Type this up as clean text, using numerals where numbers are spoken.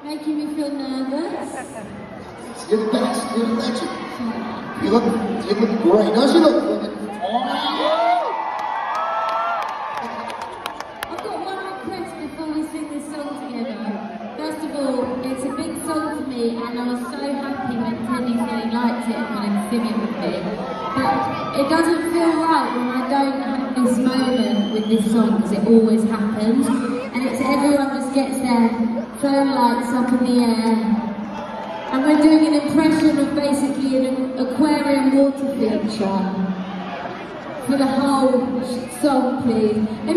Making me feel nervous. You're the best. You're the legend. You look great. Don't you look great? I've got one request before we sing this song together. First of all, it's a big song for me, and I was so happy when Teddy said he liked it and wanted to sing it with me. But it doesn't feel right when I don't have this moment with this song, because it always happens. And it's everyone just gets their phone lights up in the air. And we're doing an impression of basically an aquarium water feature for the whole song, please.